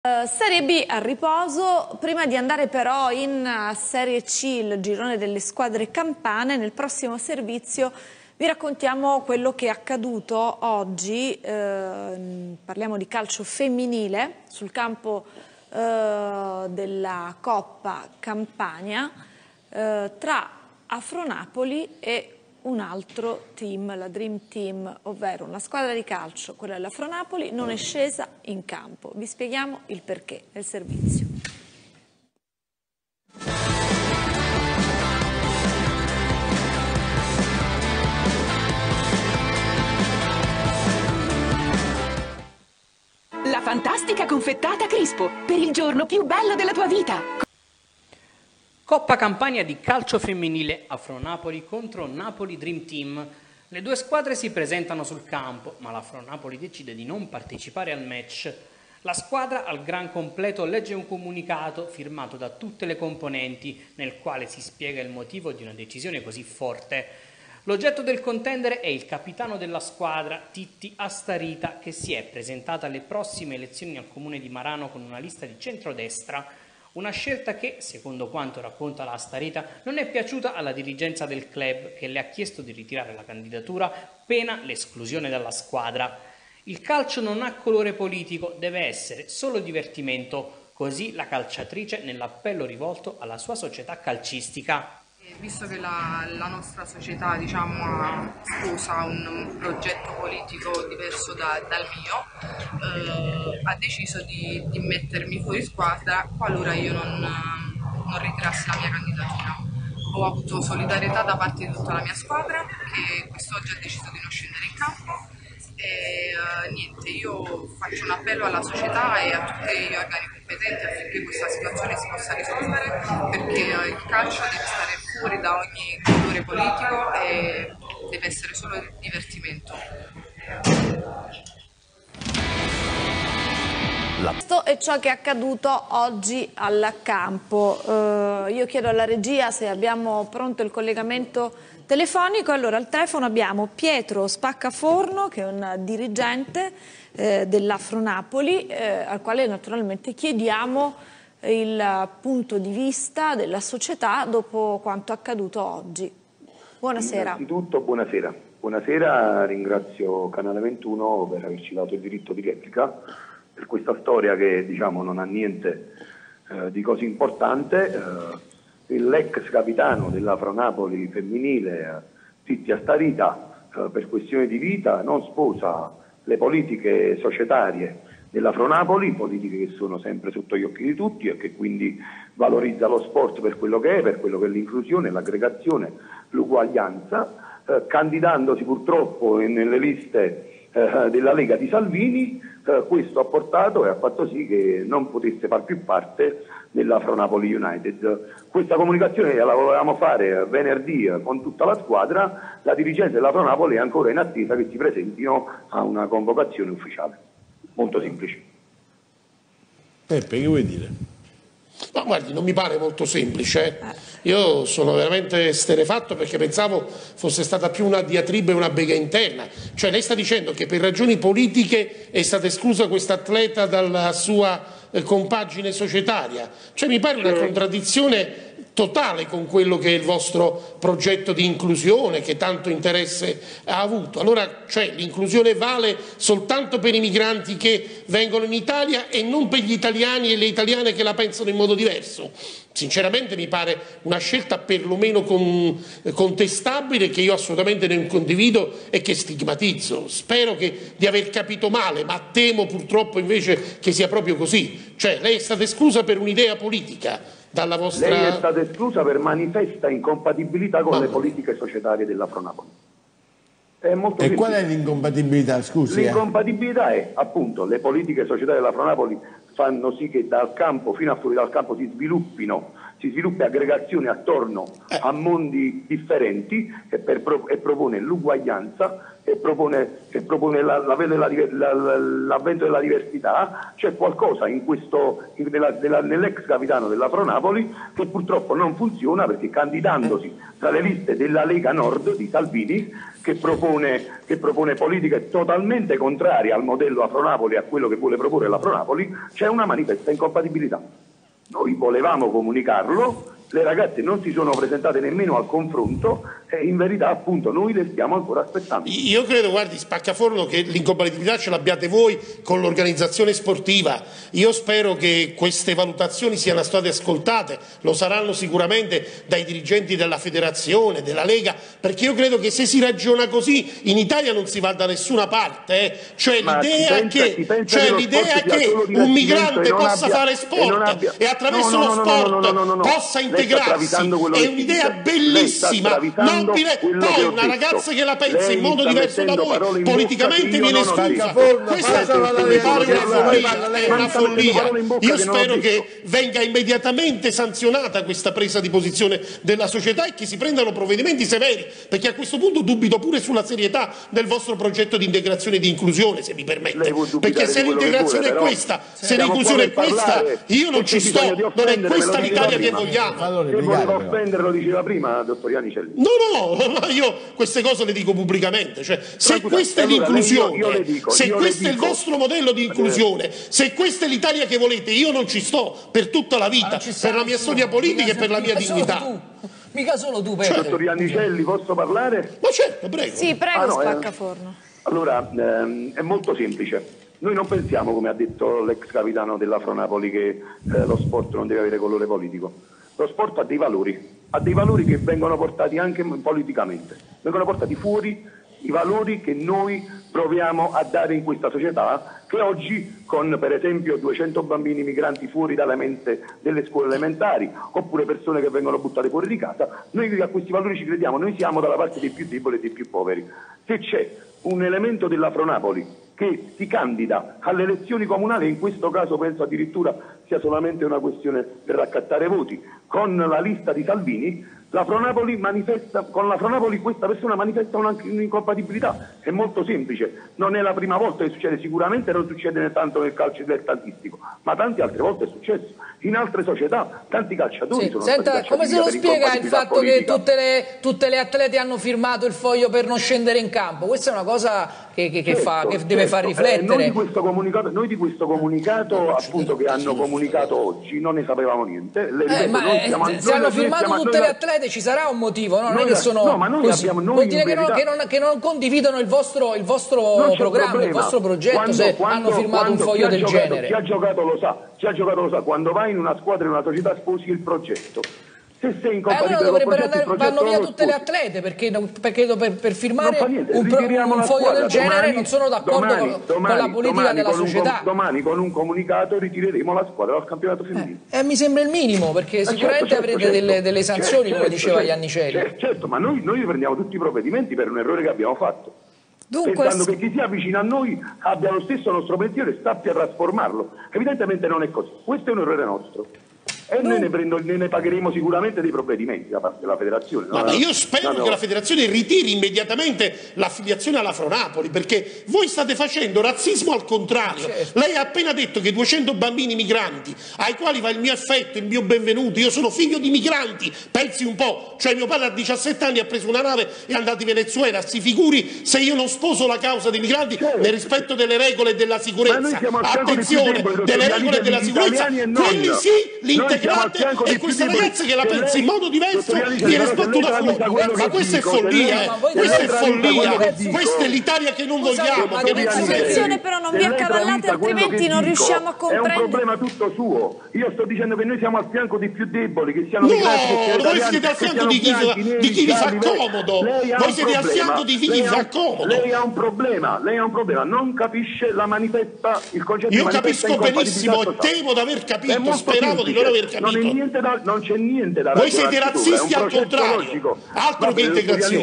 Serie B a riposo. Prima di andare però in Serie C, il girone delle squadre campane, nel prossimo servizio vi raccontiamo quello che è accaduto oggi. Parliamo di calcio femminile sul campo della Coppa Campania tra Afronapoli e un altro team, la Dream Team, ovvero una squadra di calcio, quella dell'Afronapoli, non è scesa in campo. Vi spieghiamo il perché nel servizio. La fantastica confettata Crispo, per il giorno più bello della tua vita. Coppa Campania di calcio femminile, Afronapoli contro Napoli Dream Team. Le due squadre si presentano sul campo, ma l'Afronapoli decide di non partecipare al match. La squadra al gran completo legge un comunicato firmato da tutte le componenti, nel quale si spiega il motivo di una decisione così forte. L'oggetto del contendere è il capitano della squadra, Titti Astarita, che si è presentata alle prossime elezioni al comune di Marano con una lista di centrodestra. Una scelta che, secondo quanto racconta la Astarita, non è piaciuta alla dirigenza del club, che le ha chiesto di ritirare la candidatura pena l'esclusione dalla squadra. Il calcio non ha colore politico, deve essere solo divertimento, così la calciatrice nell'appello rivolto alla sua società calcistica. Visto che la nostra società, diciamo, sposa un progetto politico diverso dal mio, ha deciso di mettermi fuori squadra qualora io non ritirassi la mia candidatura. Ho avuto solidarietà da parte di tutta la mia squadra, che quest'oggi ha deciso di non scendere in campo. E niente, io faccio un appello alla società e a tutti gli organi competenti affinché questa situazione si possa risolvere, perché il calcio deve stare fuori da ogni colore politico e deve essere solo divertimento. Questo è ciò che è accaduto oggi al campo. Io chiedo alla regia se abbiamo pronto il collegamento telefonico. Allora, al telefono abbiamo Pietro Spaccaforno, che è un dirigente dell'Afronapoli, al quale naturalmente chiediamo il punto di vista della società dopo quanto accaduto oggi. Buonasera. Innanzitutto buonasera. Buonasera, ringrazio Canale 21 per averci dato il diritto di replica per questa storia che, diciamo, non ha niente di così importante. L'ex capitano dell'Afronapoli femminile, Titti Astarita, per questioni di vita non sposa le politiche societarie dell'Afronapoli, politiche che sono sempre sotto gli occhi di tutti e che quindi valorizza lo sport per quello che è l'inclusione, l'aggregazione, l'uguaglianza, candidandosi purtroppo nelle liste della Lega di Salvini. Questo ha portato e ha fatto sì che non potesse far più parte dell'Afronapoli United. Questa comunicazione la volevamo fare venerdì con tutta la squadra. La dirigenza dell'Afronapoli è ancora in attesa che si presentino a una convocazione ufficiale. Molto semplice. Peppe, che vuoi dire? No, guardi, non mi pare molto semplice. Io sono veramente esterrefatto perché pensavo fosse stata più una diatriba e una bega interna. Cioè lei sta dicendo che per ragioni politiche è stata esclusa questa atleta dalla sua compagine societaria. Cioè mi pare una contraddizione totale con quello che è il vostro progetto di inclusione che tanto interesse ha avuto. Allora, cioè, l'inclusione vale soltanto per i migranti che vengono in Italia e non per gli italiani e le italiane che la pensano in modo diverso? Sinceramente mi pare una scelta perlomeno contestabile, che io assolutamente non condivido e che stigmatizzo. Spero di aver capito male, ma temo purtroppo invece che sia proprio così. Cioè lei è stata esclusa per un'idea politica dalla vostra... Lei è stata esclusa per manifesta incompatibilità con le politiche societarie dell'Afronapoli. E qual è l'incompatibilità, scusi? L'incompatibilità è, appunto, le politiche societarie dell'Afronapoli fanno sì che dal campo fino a fuori dal campo si si sviluppi aggregazione attorno a mondi differenti e propone l'uguaglianza e propone l'avvento della diversità. C'è qualcosa nell'ex capitano della Pro Napoli che purtroppo non funziona, perché candidandosi tra le liste della Lega Nord di Salvini, che propone politiche totalmente contrarie al modello Afro Napoli e a quello che vuole proporre la Pro Napoli, c'è una manifesta incompatibilità. Noi volevamo comunicarlo, le ragazze non si sono presentate nemmeno al confronto e in verità appunto noi le stiamo ancora aspettando. Io credo, guardi Spaccaforno, che l'incompatibilità ce l'abbiate voi con l'organizzazione sportiva. Io spero che queste valutazioni siano state ascoltate, lo saranno sicuramente dai dirigenti della federazione, della Lega, perché io credo che se si ragiona così in Italia non si va da nessuna parte. Cioè l'idea che un migrante possa fare sport e attraverso lo sport possa integrarsi è un'idea bellissima, nobile. Poi una ragazza che la pensa in modo diverso da voi politicamente viene esclusa. Questa mi pare una follia. Io spero che venga immediatamente sanzionata questa presa di posizione della società e che si prendano provvedimenti severi, perché a questo punto dubito pure sulla serietà del vostro progetto di integrazione e di inclusione, se mi permette, perché se l'integrazione è questa, se l'inclusione è questa, io non ci sto, non è questa l'Italia che vogliamo. Se voleva offendere, lo diceva prima, dottor Iannicelli. No, io queste cose le dico pubblicamente. Cioè, se questa è l'inclusione, se questo è il vostro modello di inclusione, se questa è l'Italia che volete, io non ci sto per tutta la vita, per la mia storia politica e per la mia dignità. Mica solo tu, Pedro. Dottor Iannicelli, posso parlare? Ma certo, prego. Sì, prego, Spaccaforno. Allora, è molto semplice. Noi non pensiamo, come ha detto l'ex capitano della Pro Napoli, che lo sport non deve avere colore politico. Lo sport ha dei valori che vengono portati anche politicamente, vengono portati fuori i valori che noi proviamo a dare in questa società, che oggi con per esempio 200 bambini migranti fuori dalle mente delle scuole elementari, oppure persone che vengono buttate fuori di casa, noi a questi valori ci crediamo, noi siamo dalla parte dei più deboli e dei più poveri. Se c'è un elemento della Pro Napoli che si candida alle elezioni comunali, in questo caso penso addirittura sia solamente una questione per raccattare voti, con la lista di Salvini, la Pro Napoli manifesta, con la Pro Napoli questa persona manifesta un'incompatibilità. È molto semplice, non è la prima volta che succede, sicuramente non succede tanto nel calcio dilettantistico, ma tante altre volte è successo. In altre società tanti calciatori sono stati cacciati. Come se lo spiega il fatto politica. Che tutte le atlete hanno firmato il foglio per non scendere in campo? Questa è una cosa che deve far riflettere. Noi di questo comunicato appunto che hanno comunicato oggi non ne sapevamo niente. Se hanno firmato tutte le atlete ci sarà un motivo, no? Non è che sono vuol dire che non condividono il vostro programma, il vostro progetto, se hanno firmato un foglio del genere. Chi ha giocato lo sa, quando vai in una squadra, in una società, sposi il progetto. Se sei incompatibile allora vanno via tutte le atlete, perché per firmare un foglio del genere non sono d'accordo con la politica della società. Domani con un comunicato ritireremo la squadra dal campionato femminile. Mi sembra il minimo, perché sicuramente avrete delle sanzioni, come diceva Iannicelli. Certo, ma noi prendiamo tutti i provvedimenti per un errore che abbiamo fatto. Pensando che chi si avvicina a noi abbia lo stesso nostro pensiero e sappia trasformarlo. Evidentemente non è così. Questo è un errore nostro. E noi ne pagheremo sicuramente dei provvedimenti da parte della federazione. Ma io spero che la federazione ritiri immediatamente l'affiliazione alla Pro Napoli, perché voi state facendo razzismo al contrario. Certo. Lei ha appena detto che 200 bambini migranti, ai quali va il mio affetto, il mio benvenuto, io sono figlio di migranti, pensi un po', cioè mio padre a 17 anni ha preso una nave e è andato in Venezuela, si figuri se io non sposo la causa dei migranti nel rispetto delle regole e della sicurezza. Attenzione, delle regole e della sicurezza, quelli sì, l'integrazione. E questa ragazza che la pensa in modo diverso viene sbattuta fuori. Ma questa è follia, questa è follia, questa è l'Italia che non vogliamo. Attenzione però, non vi accavallate, altrimenti non riusciamo a comprendere. È un problema tutto suo. Io sto dicendo che noi siamo al fianco dei più deboli, che siano migranti. No, voi siete al fianco di chi vi fa comodo. Voi siete al fianco di chi vi fa comodo. Lei ha un problema, non capisce la manifesta, il concetto di manifesta. Io capisco benissimo e temo di aver capito, speravo di non aver capito. Non c'è niente da voi siete razzisti al contrario, altro che integrazione.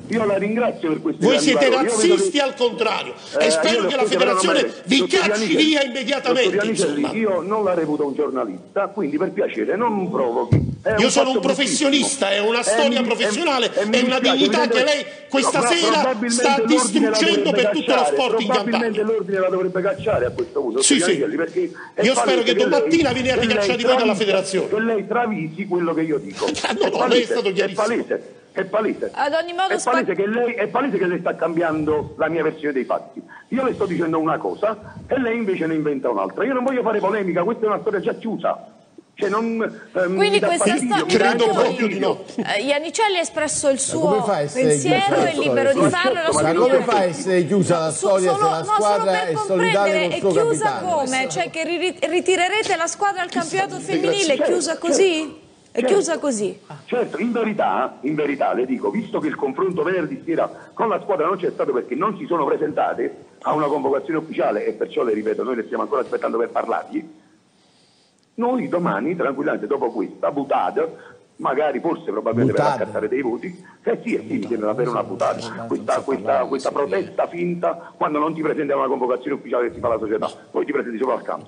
Io la ringrazio per questo. Voi siete razzisti al contrario e spero che la federazione vi cacci via immediatamente. Io non la reputo un giornalista, quindi per piacere non provochi. Io sono un professionista, è una storia professionale, è una dignità che lei questa sera sta distruggendo per tutto lo sport in Campania. Probabilmente l'ordine la dovrebbe cacciare a questo punto. Sì. Io spero che domattina viene ricacciati voi dalla federazione. Che lei travisi quello che io dico. No, lei è stato chiarissimo. È palese. Ad ogni modo è palese che lei sta cambiando la mia versione dei fatti. Io le sto dicendo una cosa e lei invece ne inventa un'altra. Io non voglio fare polemica, questa è una storia già chiusa. Cioè quindi questa storia credo proprio di no. Iannicelli ha espresso il suo pensiero, è libero di farlo. Ma come fa a essere chiusa la storia se la squadra è solidale con il suo chiusa capitano? Come? Cioè che ritirerete la squadra al campionato femminile? È chiusa così? È chiusa così? Certo, in verità le dico, visto che il confronto venerdì sera con la squadra non c'è stato perché non si sono presentate a una convocazione ufficiale e perciò le ripeto, noi le stiamo ancora aspettando per parlargli, noi domani, tranquillamente, dopo questa butata, magari forse probabilmente per accattare dei voti, sì, mi sembra davvero una butata, questa protesta finta quando non ti presenti a una convocazione ufficiale che si fa la società, poi ti presenti sopra al campo.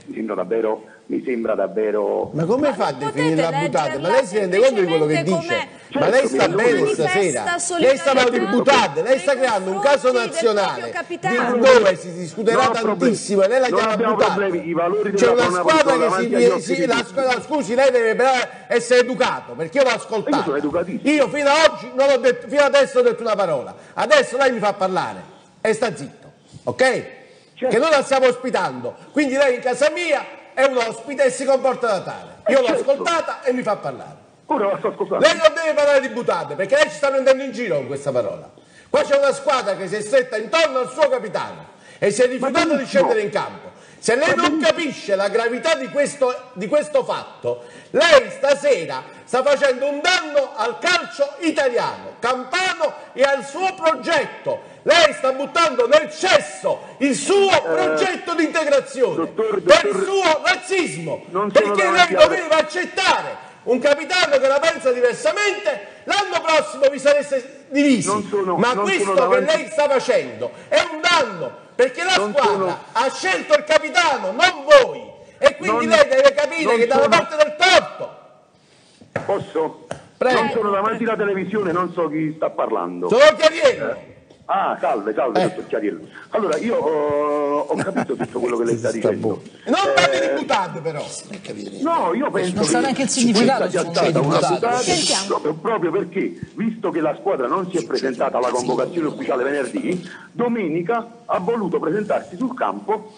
Mi sembra davvero... Ma come fa a definire la buttata? Ma lei si rende conto di quello che dice? Ma lei sta bene stasera? Lei sta parlando di buttate, lei sta creando un caso nazionale dove si discuterà tantissimo e lei la chiama buttata. C'è una squadra che scusi, lei deve essere educato, perché io l'ho ascoltato. Io fino ad oggi non ho detto, fino adesso ho detto una parola. Adesso lei mi fa parlare e sta zitto, ok? Che noi la stiamo ospitando, quindi lei in casa mia è un ospite e si comporta da tale. Io l'ho ascoltata e mi fa parlare. Ora la sto ascoltando. Lei non deve parlare di buttate, perché lei ci sta prendendo in giro con questa parola. Qua c'è una squadra che si è stretta intorno al suo capitano e si è rifiutato di scendere in campo. Se lei non capisce la gravità di questo fatto, lei stasera sta facendo un danno al calcio italiano, campano e al suo progetto. Lei sta buttando nel cesso il suo progetto di integrazione per il suo razzismo, perché lei doveva accettare un capitano che la pensa diversamente, l'anno prossimo vi sareste divisi. Ma questo che lei sta facendo è un danno, perché la squadra ha scelto il capitano, non voi, e quindi lei deve capire che dalla parte del torto. Posso? Prego. Non sono davanti alla televisione, non so chi sta parlando. Sono Chiariello. Salve, dottor Chiariello. Allora, io ho capito tutto quello che lei sta dicendo. Non parli di buttate, però. No, io penso non sa neanche il significato sia stata una butata proprio perché, visto che la squadra non si è presentata alla convocazione ufficiale venerdì, domenica ha voluto presentarsi sul campo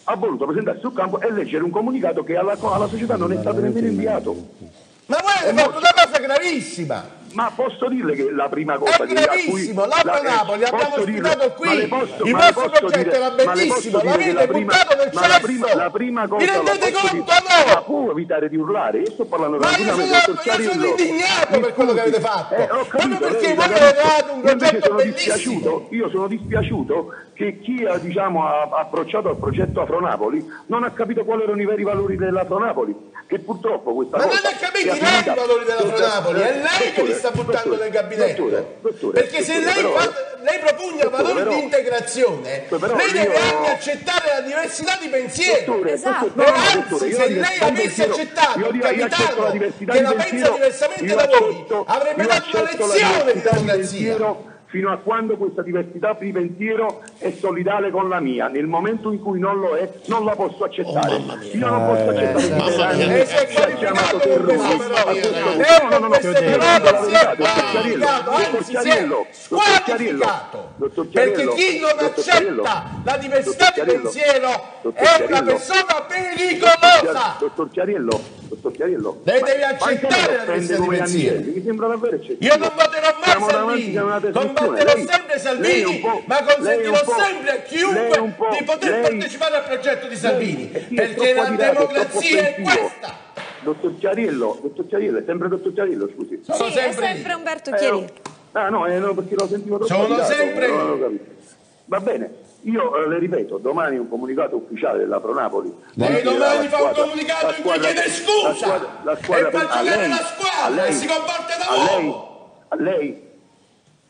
e leggere un comunicato che alla società non è stato nemmeno inviato. Ma voi avete fatto una cosa gravissima. Ma posso dirle che la prima cosa è gravissimo, Napoli abbiamo ospitato qui, il vostro progetto era bellissimo, l'avete buttato nel cesso, la prima cosa, vi rendete conto no? Ma può evitare di urlare? Io sto parlando io sono indignato per quello che avete fatto, proprio perché voi avete dato un progetto bellissimo. Io sono dispiaciuto che chi ha approcciato al progetto Afronapoli non ha capito quali erano i veri valori dell'Afronapoli, che purtroppo questa cosa... Ma non ha capito lei i valori dell'Afronapoli, è lei che li sta buttando nel gabinetto, perché se lei propugna valori di integrazione, lei deve anche accettare la diversità di pensiero. Esatto. Anzi, se lei avesse accettato il capitano che la pensa diversamente da voi, avrebbe dato una lezione di democrazia. Fino a quando questa diversità di pensiero è solidale con la mia. Nel momento in cui non lo è, non la posso accettare. Io non posso accettare lei si è qualificato con queste parole. Lei con queste parole si è qualificato, anzi si è squalificato. Perché chi non accetta la diversità di pensiero è una persona pericolosa. Dottor Chiariello, lei deve accettare la diversità di pensiero. Mi sembra davvero eccessivo. Io non voterò mai Salvini, combatterò sempre Salvini, ma consentirò sempre a chiunque di poter partecipare al progetto di Salvini, perché la democrazia è questa. Dottor Chiariello, è sempre dottor Chiariello, scusi. Sono sempre Umberto Chiariello. No, perché lo sentivo troppo. Sono sempre. Va bene. Io le ripeto, domani un comunicato ufficiale della Pronapoli. Lei domani fa un comunicato in cui chiede scusa e fa giocare la squadra e si comporta da uomo. A lei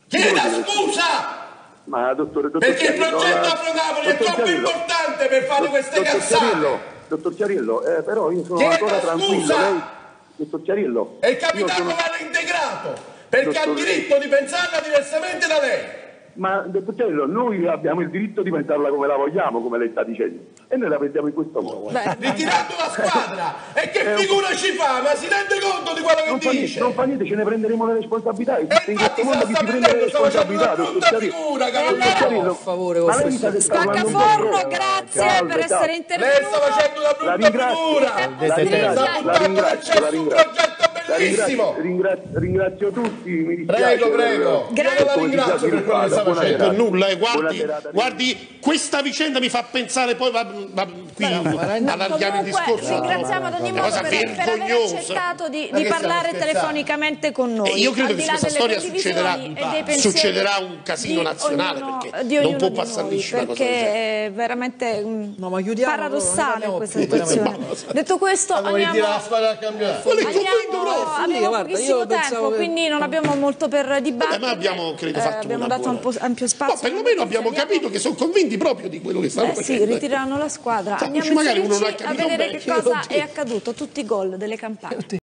Chieda scusa! Ma dottore perché il progetto Afro-Napoli è troppo importante per fare queste cazzate! Dottor Chiarillo, però io sono ancora tranquillo. Lei, dottor Chiarillo. E il capitano va reintegrato, perché ha il diritto di pensarla diversamente da lei. Ma dottor Chiarillo, noi abbiamo il diritto di pensarla come la vogliamo, come lei sta dicendo. E noi la pensiamo in questo modo. Ritirando la squadra! E che figura ci fa? Ma si rende conto di quello che dice? Non fa niente, ce ne prenderemo le responsabilità. E infatti se la sta prendendo, sta facendo una brutta figura, per favore, Spaccaforno, grazie per essere intervenuto. Lei sta facendo una brutta figura. Un progetto bellissimo. Ringrazio tutti. Mi dispiace. Prego. Grazie. Io la ringrazio per quello che sta facendo. Per nulla, guardi, questa vicenda mi fa pensare poi qui allarghiamo il discorso. Ringraziamo ad ogni modo per aver accettato di parlare telefonicamente con noi. Io credo che su questa storia succederà un casino nazionale, perché non può passare liscio una cosa del genere. Perché è veramente paradossale questa situazione. Detto questo, andiamo pochissimo tempo, quindi non abbiamo molto per dibattere. Ma abbiamo, credo, fatto abbiamo dato ampio spazio. No, perlomeno abbiamo capito che sono convinti proprio di quello che stanno facendo. Sì, ritireranno la squadra. Andiamo magari uno non ha a vedere che cosa è accaduto, tutti i gol delle campane.